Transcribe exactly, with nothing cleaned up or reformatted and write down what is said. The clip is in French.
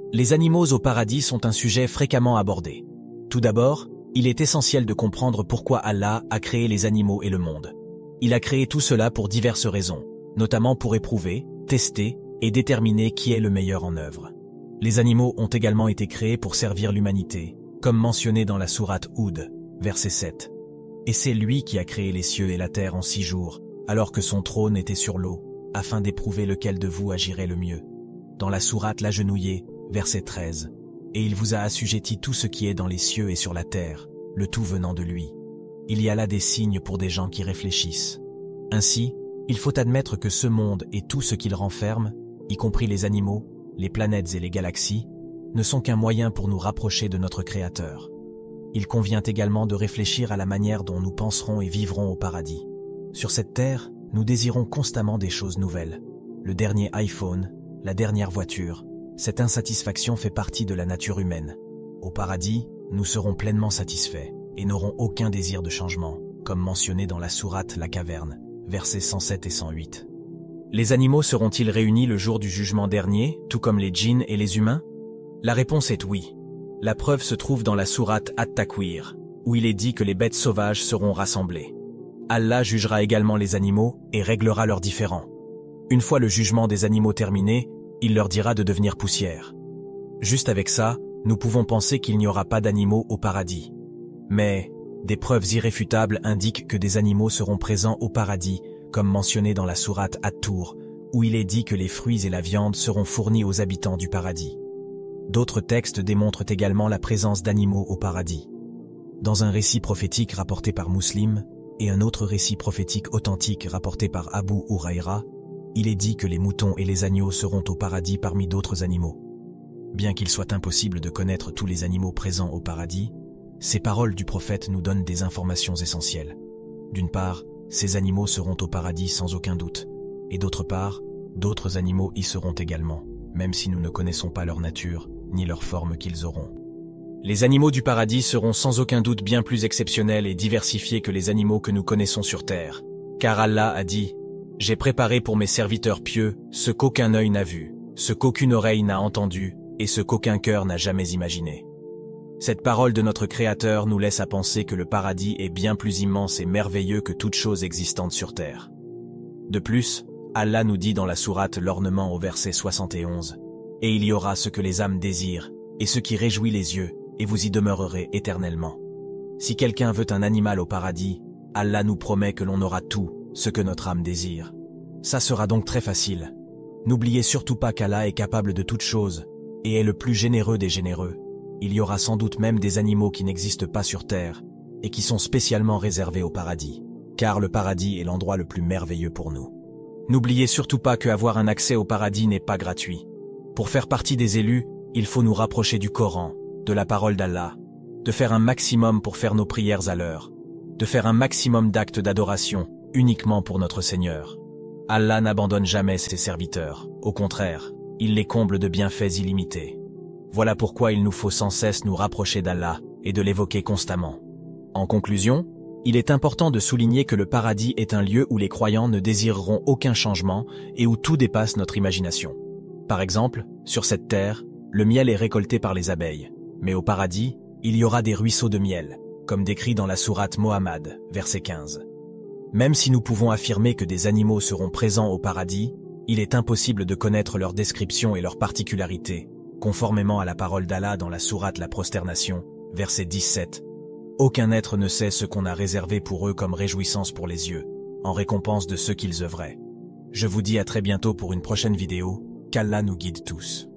Les animaux au paradis sont un sujet fréquemment abordé. Tout d'abord, il est essentiel de comprendre pourquoi Allah a créé les animaux et le monde. Il a créé tout cela pour diverses raisons, notamment pour éprouver, tester et déterminer qui est le meilleur en œuvre. Les animaux ont également été créés pour servir l'humanité, comme mentionné dans la sourate Hud, verset sept. Et c'est lui qui a créé les cieux et la terre en six jours, alors que son trône était sur l'eau, afin d'éprouver lequel de vous agirait le mieux. Dans la sourate l'Agenouillé, verset treize. Et il vous a assujetti tout ce qui est dans les cieux et sur la terre, le tout venant de lui. Il y a là des signes pour des gens qui réfléchissent. Ainsi, il faut admettre que ce monde et tout ce qu'il renferme, y compris les animaux, les planètes et les galaxies, ne sont qu'un moyen pour nous rapprocher de notre Créateur. Il convient également de réfléchir à la manière dont nous penserons et vivrons au paradis. Sur cette terre, nous désirons constamment des choses nouvelles. Le dernier iPhone, la dernière voiture, cette insatisfaction fait partie de la nature humaine. Au paradis, nous serons pleinement satisfaits et n'aurons aucun désir de changement, comme mentionné dans la sourate La Caverne, versets cent sept et cent huit. Les animaux seront-ils réunis le jour du jugement dernier, tout comme les djinns et les humains? La réponse est oui. La preuve se trouve dans la sourate At-Takwir, où il est dit que les bêtes sauvages seront rassemblées. Allah jugera également les animaux et réglera leurs différends. Une fois le jugement des animaux terminé, il leur dira de devenir poussière. Juste avec ça, nous pouvons penser qu'il n'y aura pas d'animaux au paradis. Mais des preuves irréfutables indiquent que des animaux seront présents au paradis, comme mentionné dans la sourate At-Tur, où il est dit que les fruits et la viande seront fournis aux habitants du paradis. D'autres textes démontrent également la présence d'animaux au paradis. Dans un récit prophétique rapporté par Muslim et un autre récit prophétique authentique rapporté par Abu Huraïra, il est dit que les moutons et les agneaux seront au paradis parmi d'autres animaux. Bien qu'il soit impossible de connaître tous les animaux présents au paradis, ces paroles du prophète nous donnent des informations essentielles. D'une part, ces animaux seront au paradis sans aucun doute, et d'autre part, d'autres animaux y seront également, même si nous ne connaissons pas leur nature, ni leur forme qu'ils auront. Les animaux du paradis seront sans aucun doute bien plus exceptionnels et diversifiés que les animaux que nous connaissons sur terre, car Allah a dit « J'ai préparé pour mes serviteurs pieux ce qu'aucun œil n'a vu, ce qu'aucune oreille n'a entendu, et ce qu'aucun cœur n'a jamais imaginé. » Cette parole de notre Créateur nous laisse à penser que le paradis est bien plus immense et merveilleux que toute chose existante sur terre. De plus, Allah nous dit dans la sourate L'Ornement au verset soixante et onze, « Et il y aura ce que les âmes désirent, et ce qui réjouit les yeux, et vous y demeurerez éternellement. » Si quelqu'un veut un animal au paradis, Allah nous promet que l'on aura tout ce que notre âme désire. Ça sera donc très facile. N'oubliez surtout pas qu'Allah est capable de toutes choses, et est le plus généreux des généreux. Il y aura sans doute même des animaux qui n'existent pas sur terre, et qui sont spécialement réservés au paradis, car le paradis est l'endroit le plus merveilleux pour nous. N'oubliez surtout pas qu'avoir un accès au paradis n'est pas gratuit. Pour faire partie des élus, il faut nous rapprocher du Coran, de la parole d'Allah, de faire un maximum pour faire nos prières à l'heure, de faire un maximum d'actes d'adoration, uniquement pour notre Seigneur. Allah n'abandonne jamais ses serviteurs, au contraire, il les comble de bienfaits illimités. Voilà pourquoi il nous faut sans cesse nous rapprocher d'Allah et de l'évoquer constamment. En conclusion, il est important de souligner que le paradis est un lieu où les croyants ne désireront aucun changement et où tout dépasse notre imagination. Par exemple, sur cette terre, le miel est récolté par les abeilles, mais au paradis, il y aura des ruisseaux de miel, comme décrit dans la sourate Mohammed, verset quinze. Même si nous pouvons affirmer que des animaux seront présents au paradis, il est impossible de connaître leur description et leurs particularités, conformément à la parole d'Allah dans la sourate La Prosternation, verset dix-sept. Aucun être ne sait ce qu'on a réservé pour eux comme réjouissance pour les yeux, en récompense de ce qu'ils œuvraient. Je vous dis à très bientôt pour une prochaine vidéo, qu'Allah nous guide tous.